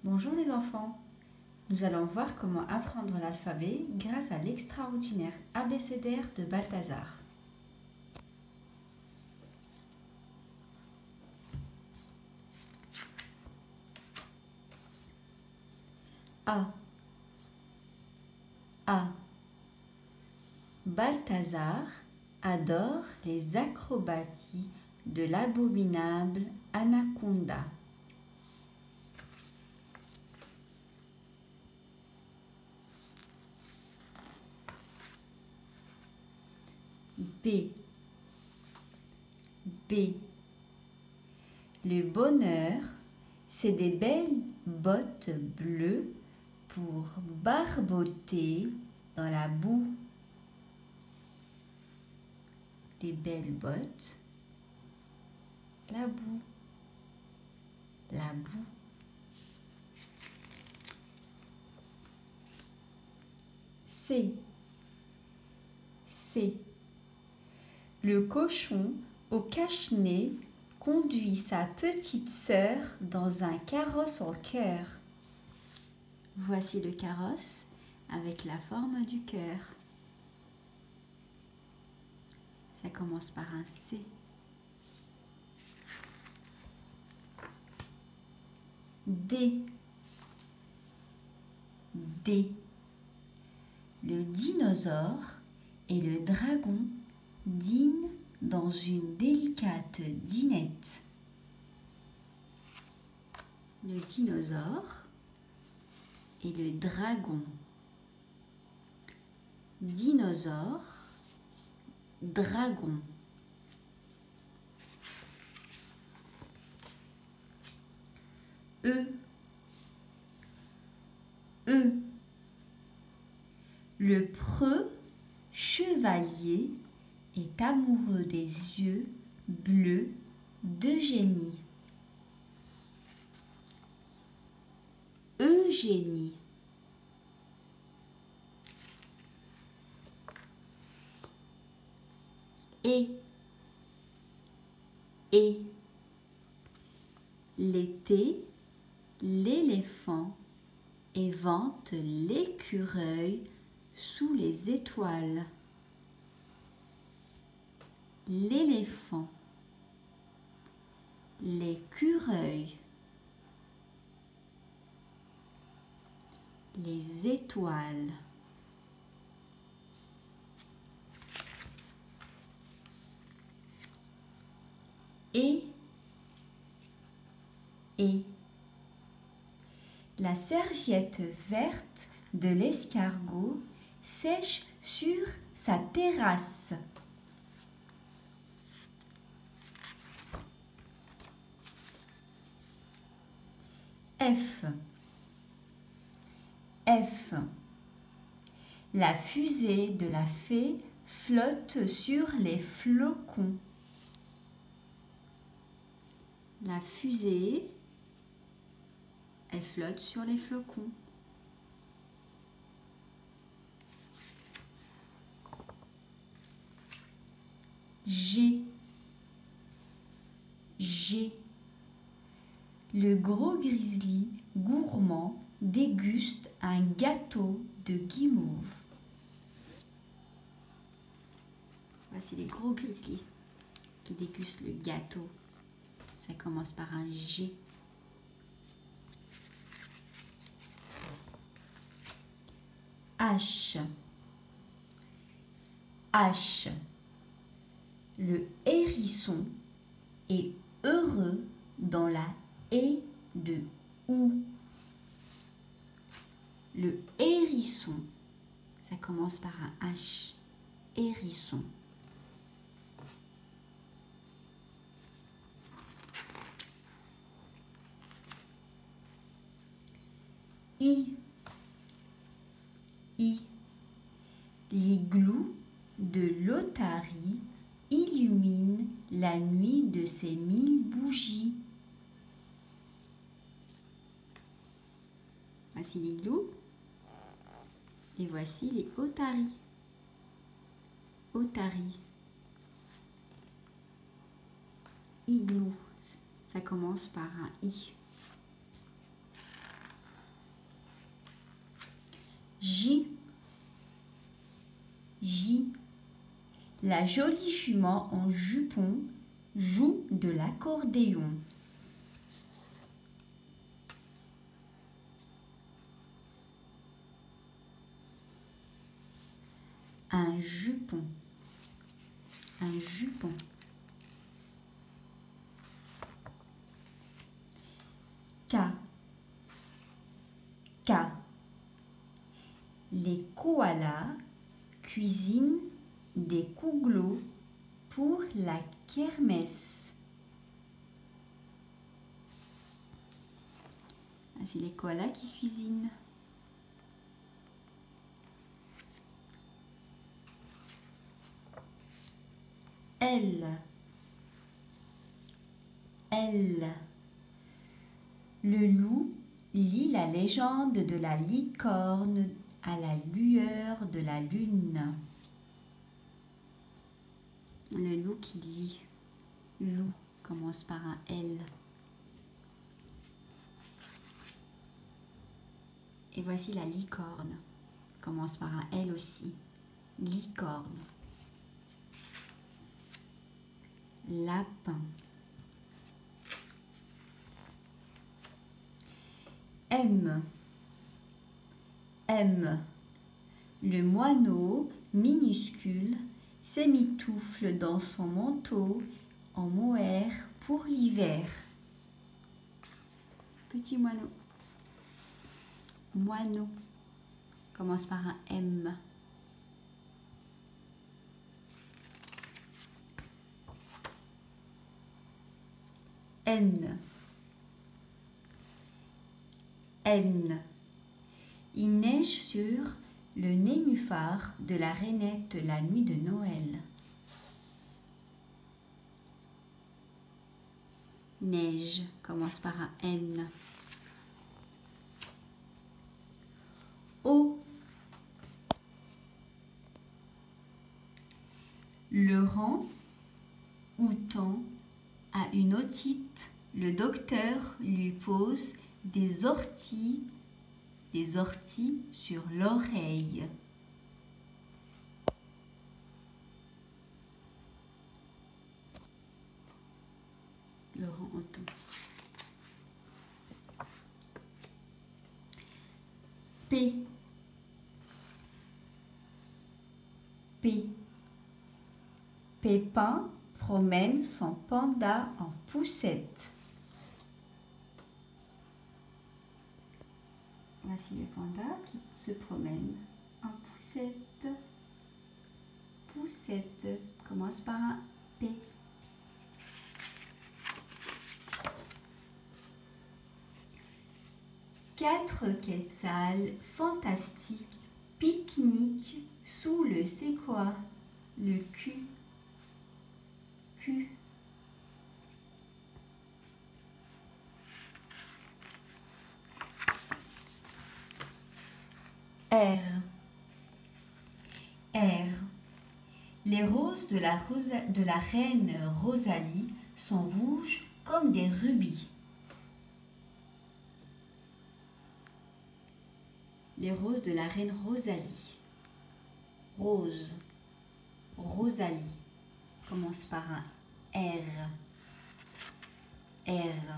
Bonjour les enfants, nous allons voir comment apprendre l'alphabet grâce à l'extraordinaire abécédaire de Balthazar. A. A. Balthazar adore les acrobaties de l'abominable anaconda. B. B. Le bonheur, c'est des belles bottes bleues pour barboter dans la boue. Des belles bottes, la boue, la boue. C. C. Le cochon au cache-nez conduit sa petite sœur dans un carrosse en cœur. Voici le carrosse avec la forme du cœur. Ça commence par un C. D. D. Le dinosaure et le dragon dînent dans une délicate dînette. Le dinosaure et le dragon. Dinosaure, dragon. E. E. Le preux chevalier est amoureux des yeux bleus d'Eugénie. Eugénie. Et l'été, l'éléphant évente l'écureuil sous les étoiles. L'éléphant, l'écureuil, les étoiles. Et la serviette verte de l'escargot sèche sur sa terrasse. F. F. La fusée de la fée flotte sur les flocons. La fusée, elle flotte sur les flocons. G. G. Le gros grizzly gourmand déguste un gâteau de guimauve. Voici les gros grizzly qui dégustent le gâteau. Ça commence par un G. H. H. Le hérisson est heureux dans la haie de houx. Le hérisson, ça commence par un H. Hérisson. I. I. L'igloo de l'otarie illumine la nuit de ses 1000 bougies. Voici l'igloo et voici les otaries. Otarie. Igloo, ça commence par un I. J. J. La jolie jument en jupon joue de l'accordéon. Un jupon. Un jupon. K. K. Les koalas cuisinent des kouglots pour la kermesse. Ah, c'est les koalas qui cuisinent. L. L. Le loup lit la légende de la licorne à la lueur de la lune. Le loup qui lit. Loup commence par un L. Et voici la licorne. Commence par un L aussi. Licorne. Lapin. M. M. Le moineau minuscule s'émitoufle dans son manteau en mohair pour l'hiver. Petit moineau. Moineau. Commence par un M. N. N. Il neige sur le nénuphar de la rainette la nuit de Noël. Neige commence par un N. O. Le rang où tend à une otite, le docteur lui pose des orties sur l'oreille. Laurent Otto. P. P. Pépin promène son panda en poussette. Voici le panda qui se promène en poussette. Poussette commence par un P. Quatre quetzals fantastiques pique-nique sous le séquoia, le Q. Q. R. R. Les roses de la reine Rosalie sont rouges comme des rubis. Les roses de la reine Rosalie. Rose. Rosalie. Commence par un R. R.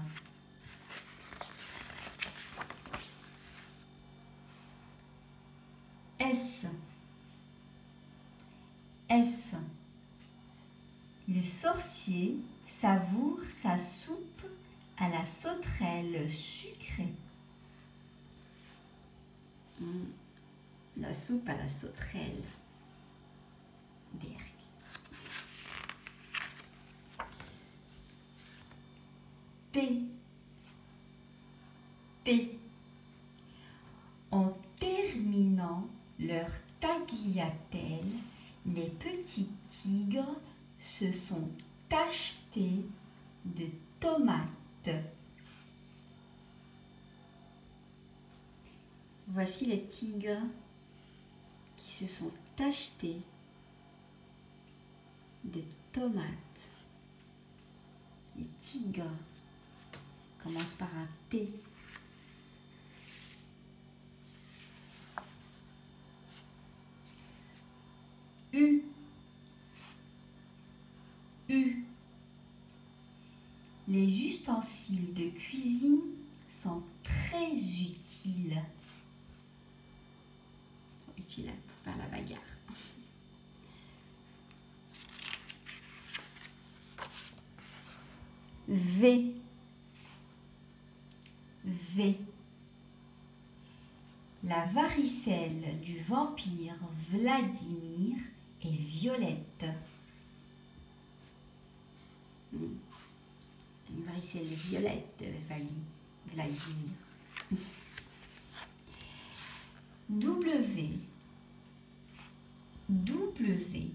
S. S. Le sorcier savoure sa soupe à la sauterelle sucrée. La soupe à la sauterelle. Berg. T. T. En terminant leur tagliatelle, les petits tigres se sont tachetés de tomates. Voici les tigres qui se sont tachetés de tomates. Les tigres commencent par un T. Les ustensiles de cuisine sont très utiles. Ils sont utiles pour faire la bagarre. V. V. La varicelle du vampire Vladimir est violette. Une varicelle violette, Vladimir. W. W.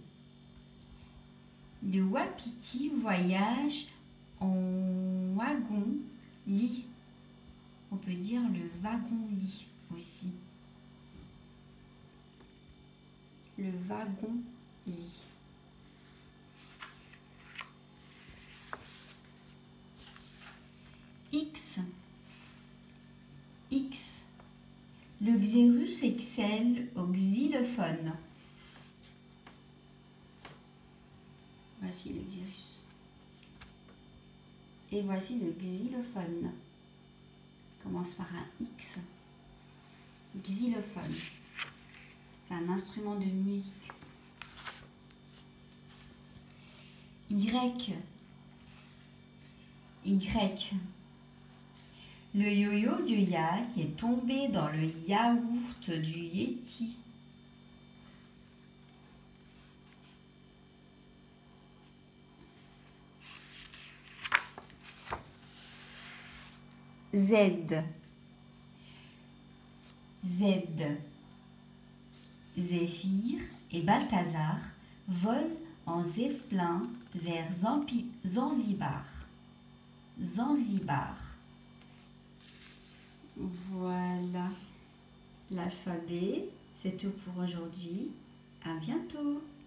Le wapiti voyage en wagon-lit. On peut dire le wagon-lit aussi. Le wagon-lit. X. X. Le xérus excelle au xylophone. Voici le xérus. Et voici le xylophone. Commence par un X. Xylophone. C'est un instrument de musique. Y. Y. Le yo-yo du yak est tombé dans le yaourt du Yeti. Z. Z. Zéphyr et Balthazar volent en zeppelin vers Zanzibar. Zanzibar. Voilà l'alphabet. C'est tout pour aujourd'hui. À bientôt.